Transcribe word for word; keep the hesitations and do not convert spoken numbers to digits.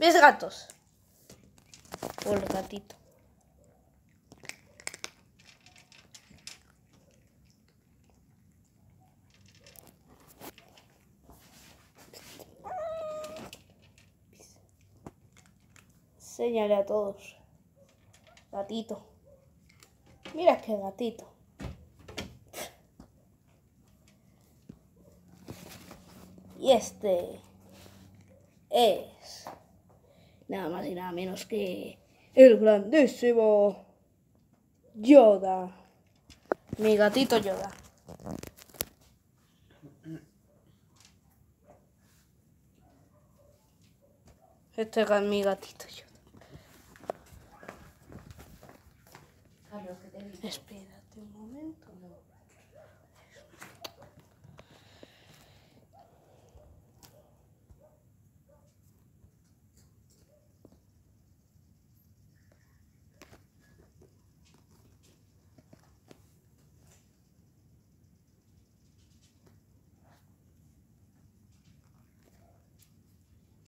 ¿Ves gatos? O el gatito. Enséñale a todos. Gatito. Mira qué gatito. Y este es nada más y nada menos que el grandísimo Yoda. Mi gatito Yoda. Este es mi gatito Yoda. Espérate un momento.